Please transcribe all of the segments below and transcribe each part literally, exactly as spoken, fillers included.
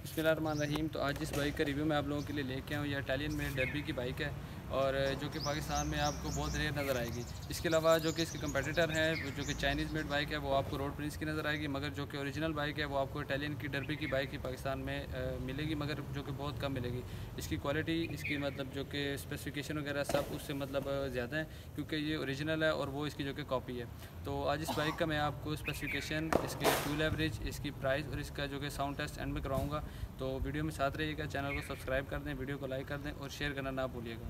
बिस्मिल्लाहिर्रहमानिर्रहीम। तो आज जिस बाइक का रिव्यू मैं आप लोगों के लिए लेके आया हूँ, यह इटालियन मेड डब्बी की बाइक है और जो कि पाकिस्तान में आपको बहुत रेयर नज़र आएगी। इसके अलावा जो कि इसके कंपेटिटर हैं जो कि चाइनीज़ मेड बाइक है वो आपको रोड प्रिंस की नज़र आएगी, मगर जो कि ओरिजिनल बाइक है वो आपको इटालियन की डब्बी की बाइक ही पाकिस्तान में आ, मिलेगी, मगर जो कि बहुत कम मिलेगी। इसकी क्वालिटी, इसकी मतलब जो कि स्पेसिफिकेशन वगैरह सब उससे मतलब ज़्यादा है, क्योंकि ये ओरिजिनल है और वो इसकी जो कि कॉपी है। तो आज इस बाइक का मैं आपको स्पेसिफिकेशन, इसके फ्यूल एवरेज, इसकी प्राइस और इसका जो कि साउंड टेस्ट एंड में कराऊँगा। तो वीडियो में साथ रहिएगा, चैनल को सब्सक्राइब कर दें, वीडियो को लाइक कर दें और शेयर करना ना भूलिएगा।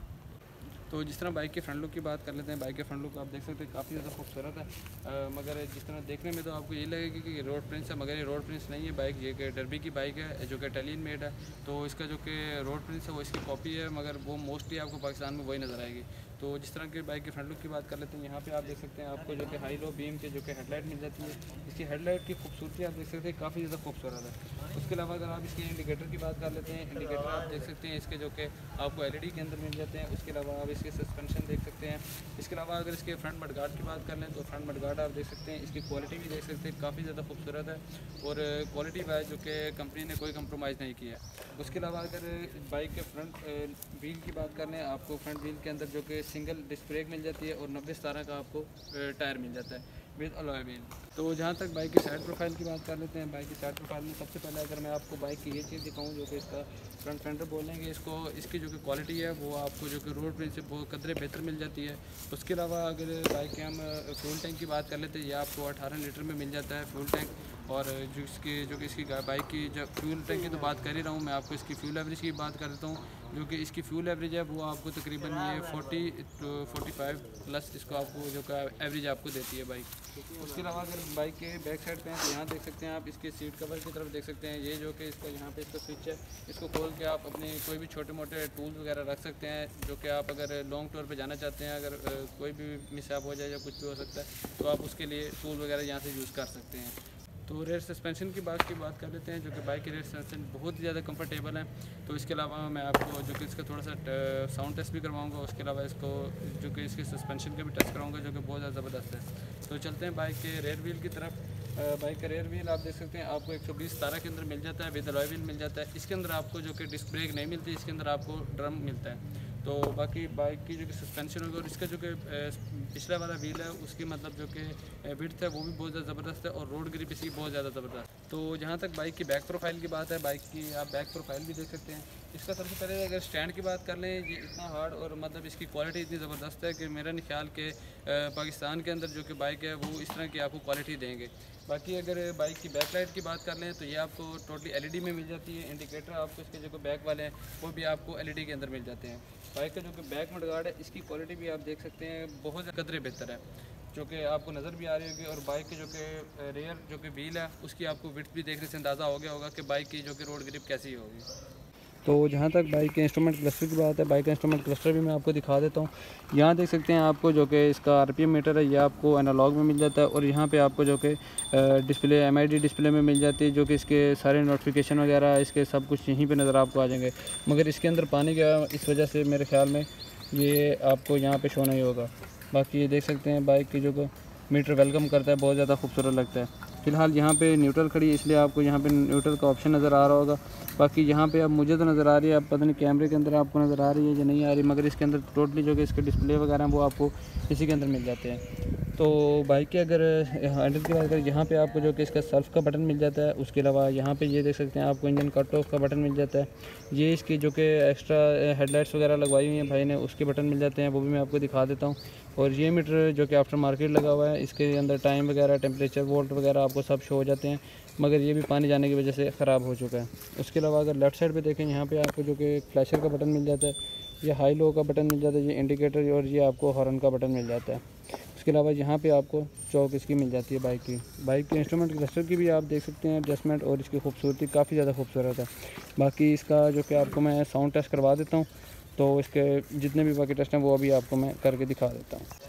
तो जिस तरह बाइक के फ्रंट लुक की बात कर लेते हैं, बाइक के फ्रंट लुक आप देख सकते हैं काफ़ी ज़्यादा खूबसूरत है, आ, मगर जिस तरह देखने में तो आपको ये लगेगा कि ये रोड प्रिंस है, मगर ये रोड प्रिंस नहीं है बाइक, ये कि डर्बी की बाइक है जो कि इटालियन मेड है। तो इसका जो कि रोड प्रिंस है वो इसकी कॉपी है, मगर वो मोस्टली आपको पाकिस्तान में वही नज़र आएगी। तो जिस तरह की बाइक के फ्रंट लुक की बात कर लेते हैं, यहाँ पे आप देख सकते हैं आपको जो कि हाई लो बीम के जो कि हेडलाइट मिल जाती है। इसकी हेडलाइट की खूबसूरती आप देख सकते हैं काफ़ी ज़्यादा खूबसूरत है। उसके अलावा अगर आप इसके इंडिकेटर की बात कर लेते हैं, इंडिकेटर आप देख सकते हैं इसके जो कि आपको एलईडी के अंदर मिल जाते हैं। उसके अलावा आप इसके सस्पेंशन देख सकते हैं। इसके अलावा अगर इसके फ्रंट मडगार्ड की बात कर लें तो फ्रंट मडगार्ड आप देख सकते हैं, इसकी क्वालिटी भी देख सकते हैं काफ़ी ज़्यादा खूबसूरत है और क्वालिटी वाइज जो कि कंपनी ने कोई कंप्रोमाइज़ नहीं किया है। उसके अलावा अगर बाइक के फ्रंट व्हील की बात कर लें, आपको फ्रंट व्हील के अंदर जो कि सिंगल डिस्क ब्रेक मिल जाती है और नब्बे सतारह का आपको टायर मिल जाता है विद अलॉय व्हील। तो जहाँ तक बाइक की साइड प्रोफाइल की बात कर लेते हैं, बाइक की साइड प्रोफाइल में सबसे पहले अगर मैं आपको बाइक की ये चीज़ दिखाऊँ जो कि इसका फ्रंट फेंडर बोलेंगे इसको, इसकी जो कि क्वालिटी है वो आपको जो कि रोड प्रिंस से बहुत कदरे बेहतर मिल जाती है। उसके अलावा अगर बाइक के हम फ्यूल टैंक की बात कर लेते हैं, ये आपको अठारह लीटर में मिल जाता है फ्यूल टैंक। और जो इसकी जो कि इसकी बाइक की जब फ्यूल टैंक की तो बात कर ही रहा हूँ, मैं आपको इसकी फ्यूल एवरेज की बात कर देता हूँ। जो कि इसकी फ्यूल एवरेज है वो आपको तकरीबन ये forty two forty five plus इसको आपको जो का एवरेज आपको देती है बाइक। उसके अलावा अगर बाइक के बैक साइड पे हैं तो यहाँ देख सकते हैं आप इसके सीट कवर की तरफ देख सकते हैं, ये जो कि इसका यहाँ पे इसका स्विच है, इसको खोल के आप अपने कोई भी छोटे मोटे टूल्स वगैरह रख सकते हैं, जो कि आप अगर लॉन्ग टूर पे जाना चाहते हैं, अगर कोई भी मिसहैप हो जाए या कुछ भी हो सकता है तो आप उसके लिए टूल वगैरह यहाँ से यूज़ कर सकते हैं। तो रेयर सस्पेंशन की बात की बात कर लेते हैं, जो कि बाइक के रेयर सस्पेंशन बहुत ही ज़्यादा कंफर्टेबल है। तो इसके अलावा मैं आपको जो कि इसका थोड़ा सा साउंड टेस्ट भी करवाऊंगा, उसके अलावा इसको जो कि इसके सस्पेंशन का भी टेस्ट कराऊंगा जो कि बहुत ज़्यादा ज़बरदस्त है। तो चलते हैं बाइक के रेयर व्हील की तरफ। बाइक का रेयर व्हील आप देख सकते हैं आपको एक सौ बीस सतारह के अंदर मिल जाता है, विद अलॉय व्हील मिल जाता है। इसके अंदर आपको जो कि डिस्क ब्रेक नहीं मिलती, इसके अंदर आपको ड्रम मिलता है। तो बाकी बाइक की जो कि सस्पेंशन होगी और इसका जो कि पिछला वाला व्हील है उसकी मतलब जो कि विड्थ है वो भी बहुत ज़्यादा ज़बरदस्त है और रोड ग्रिप इसकी बहुत ज़्यादा ज़बरदस्त। तो जहाँ तक बाइक की बैक प्रोफाइल की बात है, बाइक की आप बैक प्रोफाइल भी देख सकते हैं। इसका सबसे पहले अगर स्टैंड की बात कर लें, ये इतना हार्ड और मतलब इसकी क्वालिटी इतनी ज़बरदस्त है कि मेरा नहीं ख्याल के पाकिस्तान के अंदर जो कि बाइक है वो इस तरह की आपको क्वालिटी देंगे। बाकी अगर बाइक की बैक लाइट की बात कर लें तो ये आपको टोटली एलईडी में मिल जाती है। इंडिकेटर आपको इसके जो बैक वाले हैं वो भी आपको एलईडी के अंदर मिल जाते हैं। बाइक का जो कि बैक मडगार्ड है इसकी क्वालिटी भी आप देख सकते हैं बहुत कदरे बेहतर है, जो कि आपको नज़र भी आ रही होगी। और बाइक के जो कि रेयर जो कि व्हील है उसकी आपको विड्थ भी देखने से अंदाज़ा हो गया होगा कि बाइक की जो कि रोड ग्रिप कैसी होगी। तो जहाँ तक बाइक के इंस्ट्रूमेंट क्लस्टर की बात है, बाइक का इंस्ट्रूमेंट क्लस्टर भी मैं आपको दिखा देता हूँ। यहाँ देख सकते हैं आपको जो कि इसका आरपीएम मीटर है ये आपको एनालॉग में मिल जाता है और यहाँ पे आपको जो कि डिस्प्ले एमआईडी डिस्प्ले में मिल जाती है, जो कि इसके सारे नोटिफिकेशन वगैरह इसके सब कुछ यहीं पे नज़र आपको आ जाएंगे। मगर इसके अंदर पानी गया इस वजह से मेरे ख्याल में ये आपको यहाँ पर शो नहीं होगा। बाकी ये देख सकते हैं बाइक की जो मीटर वेलकम करता है, बहुत ज़्यादा खूबसूरत लगता है। फ़िलहाल यहाँ पे न्यूट्रल खड़ी है इसलिए आपको यहाँ पे न्यूट्रल का ऑप्शन नज़र आ रहा होगा। बाकी यहाँ पे अब मुझे तो नज़र आ रही है, अब पता नहीं कैमरे के अंदर आपको नज़र आ रही है या नहीं आ रही, मगर इसके अंदर टोटली जो कि इसके डिस्प्ले वगैरह हैं वो आपको इसी के अंदर मिल जाते हैं। तो बाइक के अगर हैंडल की बात करें, यहाँ पे आपको जो कि इसका सेल्फ का बटन मिल जाता है। उसके अलावा यहाँ पे ये देख सकते हैं आपको इंजन कट ऑफ का बटन मिल जाता है। ये इसकी जो कि एक्स्ट्रा हेडलाइट्स वगैरह लगवाई हुई हैं भाई ने, उसके बटन मिल जाते हैं, वो भी मैं आपको दिखा देता हूँ। और ये मीटर जो कि आफ्टर मार्केट लगा हुआ है, इसके अंदर टाइम वगैरह, टेम्परेचर, वोल्ट वगैरह आपको सब शो हो जाते हैं, मगर ये भी पानी जाने की वजह से ख़राब हो चुका है। उसके अलावा अगर लेफ़्ट साइड पे देखें, यहाँ पे आपको जो कि फ्लैशर का बटन मिल जाता है, ये हाई लो का बटन मिल जाता है, ये इंडिकेटर और ये आपको हॉर्न का बटन मिल जाता है। उसके अलावा यहाँ पे आपको चौक इसकी मिल जाती है बाइक की। बाइक के इंस्ट्रूमेंट क्लस्टर की भी आप देख सकते हैं एडजस्टमेंट, और इसकी खूबसूरती काफ़ी ज़्यादा खूबसूरत है। बाकी इसका जो कि आपको मैं साउंड टेस्ट करवा देता हूँ, तो इसके जितने भी बाकी टेस्ट हैं वो अभी आपको मैं करके दिखा देता हूँ।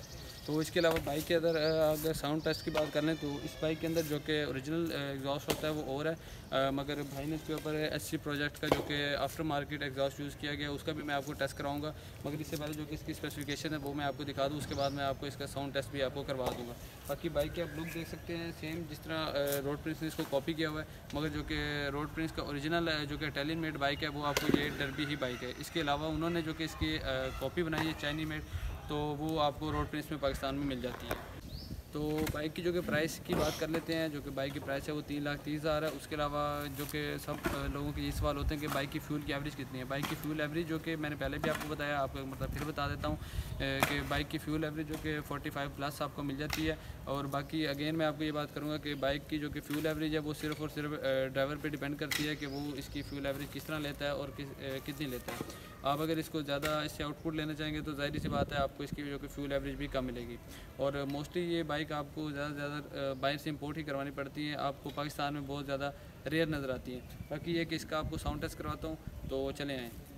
तो इसके अलावा बाइक के अंदर अगर साउंड टेस्ट की बात कर लें तो इस बाइक के अंदर जो कि ओरिजिनल एग्जॉस्ट होता है वो और है, आ, मगर भाई ने इसके ऊपर एस सी प्रोजेक्ट का जो कि आफ्टर मार्केट एग्जॉस्ट यूज़ किया गया उसका भी मैं आपको टेस्ट कराऊंगा। मगर इससे पहले जो कि इसकी स्पेसिफिकेशन है वो मैं आपको दिखा दूँ, उसके बाद मैं आपको इसका साउंड टेस्ट भी आपको करवा दूँगा। बाकी बाइक के आप लुक देख सकते हैं सेम जिस तरह रोड प्रिंस ने इसको कॉपी किया हुआ है, मगर जो कि रोड प्रिंस का ओरिजिनल जो कि इटालियन मेड बाइक है वो आपको ये डर्बी ही बाइक है। इसके अलावा उन्होंने जो कि इसकी कॉपी बनाई है चाइनी मेड, तो वो आपको रोड प्रिंस में पाकिस्तान में मिल जाती है। तो बाइक की जो कि प्राइस की बात कर लेते हैं, जो कि बाइक की प्राइस है वो तीन लाख तीस हज़ार है। उसके अलावा जो कि सब लोगों के ये सवाल होते हैं कि बाइक की फ्यूल की एवरेज कितनी है। बाइक की फ्यूल एवरेज जो कि मैंने पहले भी आपको बताया, आपको मतलब फिर बता देता हूँ कि बाइक की फ्यूल एवरेज जो कि पैंतालीस प्लस आपको मिल जाती है। और बाकी अगेन मैं आपको ये बात करूँगा कि बाइक की जो कि फ्यूल एवरेज है वो सिर्फ और सिर्फ ड्राइवर पर डिपेंड करती है कि वो इसकी फ्यूल एवरेज किस तरह लेता है और किस कितनी लेता है। आप अगर इसको ज़्यादा इससे आउटपुट लेना चाहेंगे तो ज़ाहिर सी बात है आपको इसकी जो कि फ्यूल एवरेज भी कम मिलेगी। और मोस्टली ये बाइक आपको ज़्यादा से ज़्यादा बाहर से इंपोर्ट ही करवानी पड़ती है, आपको पाकिस्तान में बहुत ज़्यादा रेयर नज़र आती है। बाकी ये कि इसका आपको साउंड टेस्ट करवाता हूँ, तो चले आएँ।